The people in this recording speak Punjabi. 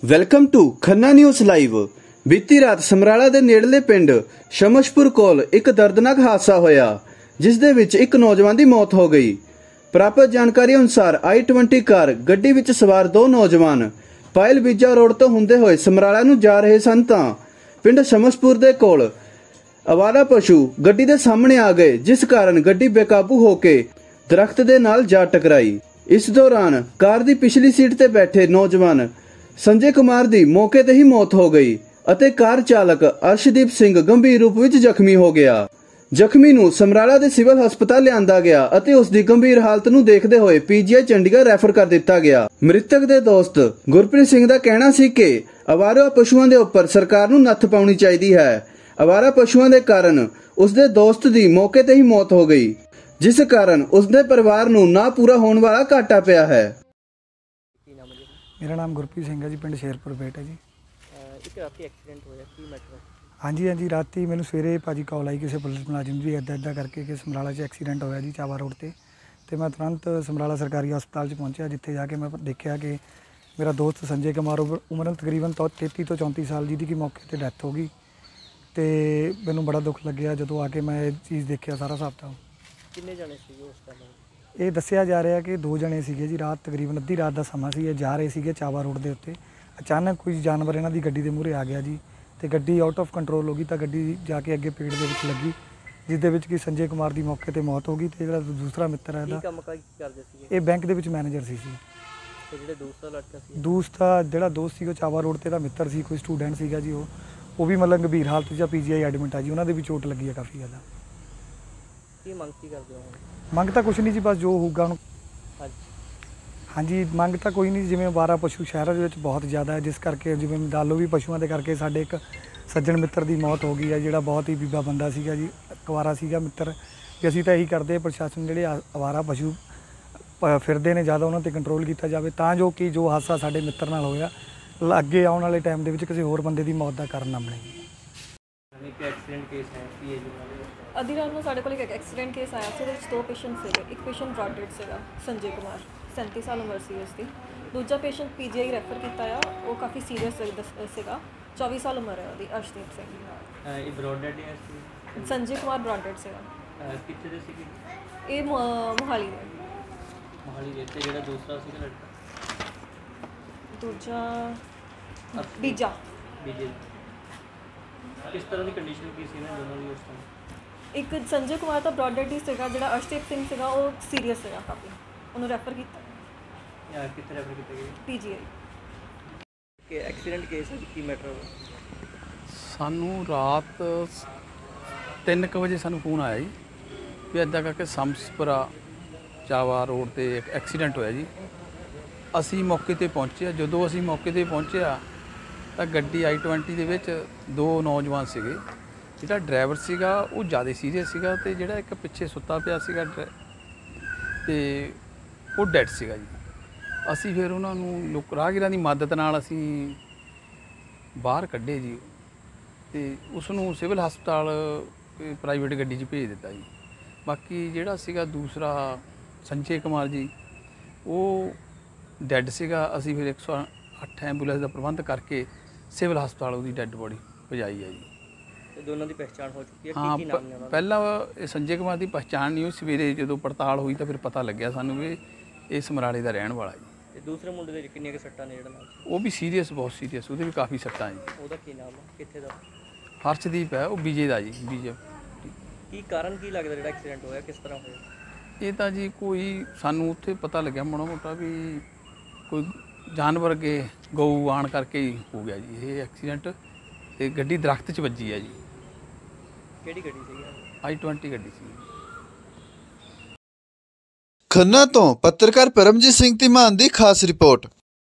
Welcome to Khanna news live. ਬੀਤੀ ਰਾਤ ਸਮਰਾਲਾ ਦੇ ਨੇੜਲੇ ਪਿੰਡ ਸ਼ਮਸ਼ਪੁਰ ਕੋਲ ਇੱਕ ਦਰਦਨਾਕ ਹਾਦਸਾ ਹੋਇਆ, ਜਿਸ ਦੇ ਵਿੱਚ ਇੱਕ ਨੌਜਵਾਨ ਦੀ ਮੌਤ ਹੋ ਗਈ। ਪ੍ਰਾਪਤ ਜਾਣਕਾਰੀ ਅਨੁਸਾਰ i20 ਕਾਰ ਗੱਡੀ ਵਿੱਚ ਸਵਾਰ ਦੋ ਨੌਜਵਾਨ ਪਾਇਲ ਬੀਜਾ ਰੋਡ ਤੋਂ ਹੁੰਦੇ ਹੋਏ ਸਮਰਾਲਾ ਨੂੰ ਜਾ ਰਹੇ ਸਨ ਤਾਂ ਪਿੰਡ ਸ਼ਮਸ਼ਪੁਰ ਦੇ ਕੋਲ ਅਵਾਰਾ ਪਸ਼ੂ ਗੱਡੀ ਦੇ ਸਾਹਮਣੇ ਆ ਗਏ, ਜਿਸ ਕਾਰਨ ਗੱਡੀ ਬੇਕਾਬੂ ਹੋ ਕੇ ਦਰਖਤ ਦੇ ਨਾਲ ਜਾ ਟਕਰਾਈ। ਇਸ ਦੌਰਾਨ ਕਾਰ ਦੀ ਪਿਛਲੀ ਸੀਟ ਤੇ ਬੈਠੇ ਨੌਜਵਾਨ ਸੰਜੇ ਕੁਮਾਰ ਦੀ ਮੌਕੇ ਤੇ ਹੀ ਮੌਤ ਹੋ ਗਈ ਅਤੇ ਕਾਰ ਚਾਲਕ ਅਰਸ਼ਦੀਪ ਸਿੰਘ ਗੰਭੀਰ ਰੂਪ ਵਿੱਚ ਜ਼ਖਮੀ ਹੋ ਗਿਆ। ਜ਼ਖਮੀ ਨੂੰ ਸਮਰਾਲਾ ਦੇ ਸਿਵਲ ਹਸਪਤਾਲ ਲਿਆਂਦਾ ਗਿਆ ਅਤੇ ਉਸ ਦੀ ਗੰਭੀਰ ਹਾਲਤ ਨੂੰ ਦੇਖਦੇ ਹੋਏ ਪੀਜੀਆਈ ਚੰਡੀਗੜ੍ਹ ਰੈਫਰ ਕਰ ਦਿੱਤਾ ਗਿਆ। ਮ੍ਰਿਤਕ ਦੇ ਦੋਸਤ ਗੁਰਪ੍ਰੀਤ ਸਿੰਘ ਦਾ ਕਹਿਣਾ ਸੀ ਕਿ ਅਵਾਰਾ ਪਸ਼ੂਆਂ ਦੇ ਉੱਪਰ ਸਰਕਾਰ ਨੂੰ ਨੱਥ ਪਾਉਣੀ ਚਾਹੀਦੀ ਹੈ। ਅਵਾਰਾ ਪਸ਼ੂਆਂ ਦੇ ਕਾਰਨ ਉਸ ਦੇ ਦੋਸਤ ਦੀ ਮੌਕੇ ਤੇ ਹੀ ਮੌਤ ਹੋ ਗਈ, ਜਿਸ ਕਾਰਨ ਉਸ ਦੇ ਪਰਿਵਾਰ ਨੂੰ ਨਾ ਪੂਰਾ ਹੋਣ ਵਾਲਾ ਘਾਟਾ ਪਿਆ ਹੈ। मेरा नाम गुरप्रीत सिंह है जी, पिंड शेरपुर बेट है जी। एक राती एक्सीडेंट होया की मैटर? हाँ जी राती मैंने सवेरे भाजी कॉल आई किसी पुलिस मुलाजिम जी इदा करके कि समराला एक्सीडेंट होया जी चावा रोड ते। तो मैं तुरंत समराला सरकारी हस्पताल पहुंचा, जिथे जाके मैं देखा कि मेरा दोस्त संजय कुमार उम्र तकरीबन 33 तो 34 साल जी मौके पर डैथ हो गई। तो मैनू बड़ा दुख लग्या जो आके मैं चीज़ देखा सारा हिसाब किताब। किन्ने जने सी उस टाइम? ये दसिया जा रहा कि दो जने सीगे जी। रात तकरीबन अद्धी रात का समा सी, जा रहे सीगे चावा रोड के उत्ते। अचानक कोई जानवर इन्हों की गड्डी के मूहरे आ गया जी, तो गड्डी आउट ऑफ कंट्रोल हो गई। तो गड्डी जाके अगे पेड़ के विच लगी, जिस कि संजय कुमार की मौके पर मौत हो गई। तो जो दूसरा मित्र है ये बैंक के मैनेजर सी। दूसरा जो दोस्त सी चावा रोड से मित्र सी, कोई स्टूडेंट सीगा जी। वो भी मतलब गंभीर हालत च पीजीआई एडमिट है जी। उन्होंने भी चोट लगी है काफ़ी ज़्यादा। मंग तो कुछ नहीं जी, बस जो होगा। हाँ जी मंग तो कोई नहीं, जिमें अवारा पशु शहरों में बहुत ज़्यादा है, जिस करके जिमें दालो भी पशुओं के करके साढ़े एक सज्जन मित्र की मौत हो गई है, जोड़ा बहुत ही बीबा बंदा सीगा जी, कुवारा सीगा मित्र। कि असीं तो यही करते प्रशासन जोड़े अवारा पशु फिरते हैं ज़्यादा उन्होंने कंट्रोल किया जाए, तो जो हादसा साढ़े मित्र नाल होया अगे आने वाले टाइम के किसी होर बंदे की मौत का कारण ना बने। एक्सीडेंट केस है कि अद्धी रात में साढ़े को एक एक्सीडेंट केस आया से दो पेशेंट से। एक पेशेंट ब्रॉड डेड से संजय कुमार 37 साल उम्र सी उसकी। दूजा पेशेंट पीजीआई रैफर किया, वो काफ़ी सीरीयस से 24 साल उम्र है वो अर्शदीप सिंह। ब्रॉड डेड है संजय कुमार ब्रॉड डेड से ये मोहाली ਦੇ ਜਿਹੜਾ ਦੂਸਰਾ ਸੀ ਲੜਕਾ दूजा बीजा बीजे किस तरह की कंडीशन की सी ना दोनों ਦੀ ਉਸ ਟਾਈਮ? एक संजय कुमार तो ब्रॉड डेड ही ਸੀਗਾ, ਜਿਹੜਾ ਅਰਸ਼ਦੀਪ ਸਿੰਘ ਸੀਗਾ ਉਹ ਸੀਰੀਅਸ ਸੀਗਾ ਕਾਫੀ, ਉਹਨੂੰ ਰੈਫਰ ਕੀਤਾ। ਯਾਰ ਕਿੱਥੇ ਰੈਫਰ ਕੀਤਾ ਗਿਆ? ਪੀਜੀਆਈ। ਕਿ ਐਕਸੀਡੈਂਟ ਕੇਸ ਹੈ ਕੀ ਮੈਟਰ? ਸਾਨੂੰ ਰਾਤ 3 ਵਜੇ ਸਾਨੂੰ ਫੋਨ ਆਇਆ ਜੀ ਵੀ ਇੱਦਾਂ ਕਰਕੇ ਸਮਸਪੁਰਾ ਚਾਵਾ ਰੋਡ ਤੇ ਇੱਕ ਐਕਸੀਡੈਂਟ ਹੋਇਆ ਜੀ। ਅਸੀਂ ਮੌਕੇ ਤੇ ਪਹੁੰਚੇ। ਜਦੋਂ ਅਸੀਂ ਮੌਕੇ ਤੇ ਪਹੁੰਚਿਆ ਤਾਂ ਗੱਡੀ i20 ਦੇ ਵਿੱਚ ਦੋ ਨੌਜਵਾਨ ਸੀਗੇ। ਜਿਹੜਾ ਡਰਾਈਵਰ ਸੀਗਾ ਉਹ ਜ਼ਿਆਦਾ ਸੀਰੀਅਸ ਸੀਗਾ, ਤੇ ਜਿਹੜਾ ਇੱਕ ਪਿੱਛੇ ਸੁੱਤਾ ਪਿਆ ਸੀਗਾ ਤੇ ਉਹ ਡੈਡ ਸੀਗਾ ਜੀ। ਅਸੀਂ ਫਿਰ ਉਹਨਾਂ ਨੂੰ ਰਾਹਗੀਰਾਂ ਦੀ ਮਦਦ ਨਾਲ ਅਸੀਂ ਬਾਹਰ ਕੱਢੇ ਜੀ, ਤੇ ਉਸ ਨੂੰ ਸਿਵਲ ਹਸਪਤਾਲ ਪ੍ਰਾਈਵੇਟ ਗੱਡੀ 'ਚ ਭੇਜ ਦਿੱਤਾ ਜੀ। ਬਾਕੀ ਜਿਹੜਾ ਸੀਗਾ ਦੂਸਰਾ ਸੰਜੇ ਕੁਮਾਰ ਜੀ ਉਹ ਡੈਡ ਸੀਗਾ। ਅਸੀਂ ਫਿਰ 108 ਐਂਬੂਲੈਂਸ ਦਾ ਪ੍ਰਬੰਧ ਕਰਕੇ ਸਿਵਲ ਹਸਪਤਾਲ ਉਹਦੀ ਡੈਡ ਬੋਡੀ ਪਹੁੰਚਾਈ ਹੈ ਜੀ। ਤੇ ਦੋਨਾਂ ਦੀ ਪਹਿਚਾਣ ਹੋ ਚੁੱਕੀ ਹੈ? ਹਾਂ, ਕੀ ਨਾਮ ਨੇ ਉਹਨਾਂ ਦਾ? ਪਹਿਲਾਂ ਇਹ ਸੰਜੇ ਕੁਮਾਰ ਦੀ ਪਹਿਚਾਣ ਨਹੀਂ ਹੋਈ। ਸਵੇਰੇ ਜਦੋਂ ਪੜਤਾਲ ਹੋਈ ਤਾਂ ਫਿਰ ਪਤਾ ਲੱਗਿਆ ਸਾਨੂੰ ਵੀ ਇਹ ਸਮਰਾਲੇ ਦਾ ਰਹਿਣ ਵਾਲਾ ਜੀ। ਤੇ ਦੂਸਰੇ ਮੁੰਡੇ ਦੇ ਕਿੰਨੀਆਂ ਕਿ ਸੱਟਾਂ ਨੇ ਜਿਹੜਾ ਨਾਲ? ਉਹ ਵੀ ਸੀਰੀਅਸ, ਬਹੁਤ ਸੀਰੀਅਸ, ਉਹਦੇ ਵੀ ਕਾਫੀ ਸੱਟਾਂ ਜੀ। ਉਹਦਾ ਕੀ ਨਾਮ ਹੈ, ਕਿੱਥੇ ਦਾ? ਹਰਸ਼ਦੀਪ ਹੈ, ਉਹ ਬੀਜੇ ਦਾ ਜੀ। ਬੀਜੇ ਕੀ ਕਾਰਨ ਕੀ ਲੱਗਦਾ ਜਿਹੜਾ ਐਕਸੀਡੈਂਟ ਹੋਇਆ, ਕਿਸ ਤਰ੍ਹਾਂ ਹੋਇਆ? ਇਹ ਤਾਂ ਜੀ ਕੋਈ ਸਾਨੂੰ ਉੱਥੇ ਪਤਾ ਲੱਗਿਆ ਮਾੜਾ ਮੋਟਾ ਵੀ ਕੋਈ ਜਾਨਵਰ ਅੱਗੇ ਗਊ ਆਣ ਕਰਕੇ ਹੀ ਹੋ ਗਿਆ ਜੀ ਇਹ ਐਕਸੀਡੈਂਟ, ਤੇ ਗੱਡੀ ਦਰਖਤ 'ਚ ਵੱਜੀ ਹੈ ਜੀ। ਕਿਹੜੀ ਗੱਡੀ ਸੀ? i20 ਗੱਡੀ ਸੀ। ਖੰਨਾ ਤੋਂ ਪੱਤਰਕਾਰ ਪਰਮਜੀਤ ਸਿੰਘ ਧੀਮਾਨ ਦੀ ਖਾਸ ਰਿਪੋਰਟ।